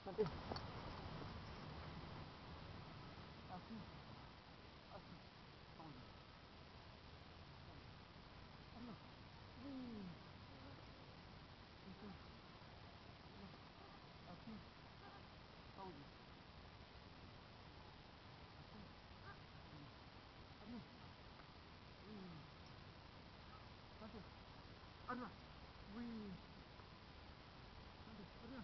Sabi. Así. Así. Vamos. Arriba. Así. Vamos. Arriba. Uy. Arriba.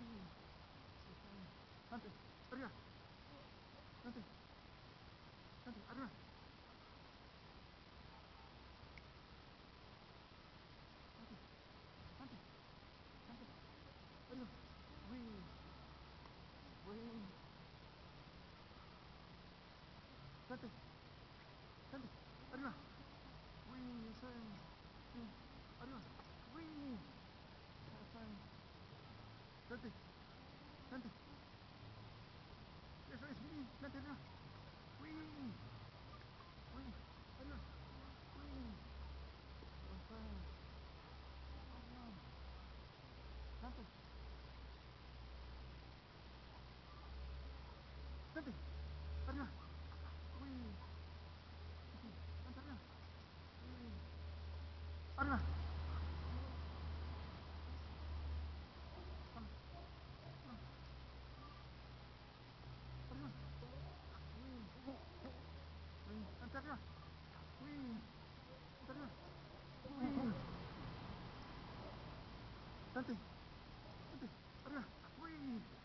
Antes. Arriba. Antes. Antes. Arriba. Antes. Antes. Antes. Arriba. Uy. Uy. Antes. Antes. Arriba. Uy. Eso es. Sí. Arriba. Uy. Eso es. Antes. Antes. Eso es. Uy. Antes. Arriba. Uy. Uy. Arriba. Uy. Eso es. Arriba. Antes. Antes. Arriba. Uy. Antes. Arriba. Uy. Arriba. Vamos. Vamos. Arriba. Uy. Uy. Antes arriba. Uy. Antes arriba. Uy. Antes. Antes. Arriba. Uy.